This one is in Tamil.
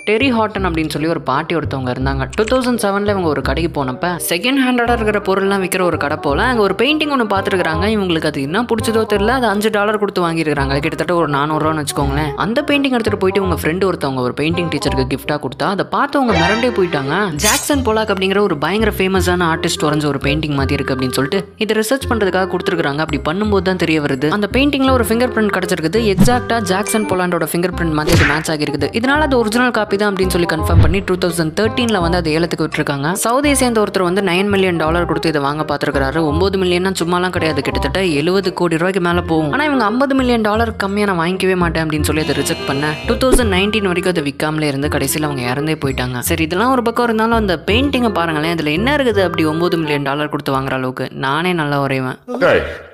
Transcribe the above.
டெரி ஹாட்டன் அப்படின்னு சொல்லி ஒரு பாட்டி ஒருத்தவங்க இருந்தாங்க. 2007 இவங்க ஒரு கடைக்கு போனப்ப செகண்ட் ஹேண்டடா இருக்கிற பொருள்லாம் விற்கிற ஒரு கடை போல அங்க ஒரு பெயிண்டிங் ஒன்று பார்த்துருக்காங்க. இவங்களுக்கு அது என்ன பிடிச்சதோ தெரியல, அது $5 கொடுத்து வாங்கியிருக்காங்க. கிட்டத்தட்ட ஒரு 400 ரூபான்னு வச்சுக்கோங்களேன். அந்த பெயிண்டிங் எடுத்துட்டு போயிட்டு உங்க ஃப்ரெண்டு ஒருத்தவங்க ஒரு பெயிண்டிங் டீச்சருக்கு கிஃப்டா கொடுத்தா அதை பார்த்தவங்க மிரண்டே போயிட்டாங்க. ஜாக்சன் பொலாக் அப்படிங்கிற ஒரு பயங்கர ஃபேமஸான ஆர்டிஸ்ட் வரைஞ்ச ஒரு பெயிண்டிங் மாதிரி இருக்கு அப்படின்னு சொல்லிட்டு இதை ரிசர்ச் பண்றதுக்காக கொடுத்துருக்காங்க. அப்படி பண்ணும்போது தான் தெரிய வருது அந்த பெயிண்டிங்ல ஒரு ஃபிங்கர் பிரிண்ட் கிடைச்சிருக்குது. எக்ஸாக்டா ஜாக்சன் பொலாண்டோட ஃபிங்கர் பிரிண்ட் மாதிரி அது மேட்ச் ஆகிருக்குது. இதனால அது ஒரிஜினல் காப்பி தான் அப்படின்னு சொல்லி கன்ஃபார்ம் பண்ணி 2013 வந்து அதை ஏலத்துக்கு விட்டுருக்காங்க. சவுதியை சேர்ந்த ஒருத்தர் வந்து $9 மில்லியன் கொடுத்து இதை வாங்க பார்த்துருக்காரு. 9 மில்லியன் சும்மாலாம் கிடையாது, கிட்டத்தட்ட 70 கோடி ரூபாய்க்கு மேல போகும். ஆனா இவங்க $50 மில்லியன் கம்மியா நான் வாங்கிக்கவே மாட்டேன் அப்படின்னு சொல்லி அதை ரிஜெக்ட் பண்ண 2019 வரைக்கும் அதை விற்காமலே இருந்து கடைசியில் அவங்க இறந்தே போயிட்டாங்க. சரி, இதெல்லாம் ஒரு பக்கம் இருந்தாலும் அந்த பெயிண்டிங்கை பாருங்களேன், இதுல என்ன இருக்குது அப்படி $9 மில்லியன் கொடுத்து வாங்குற அளவுக்கு நானே நல்லா வரைவேன்.